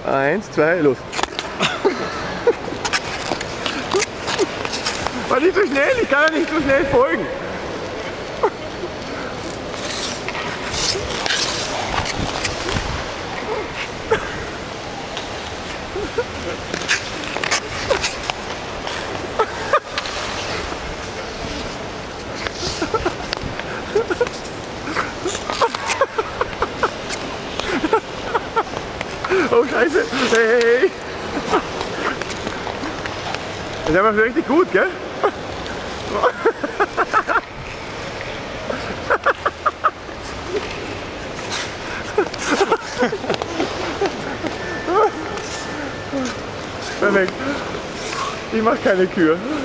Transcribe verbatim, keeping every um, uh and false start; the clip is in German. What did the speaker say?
Eins, zwei, los. War nicht so schnell, ich kann ja nicht so schnell folgen. Oh Scheiße, hey! Das ist einfach richtig gut, gell? Perfekt. Ich mach keine Kür.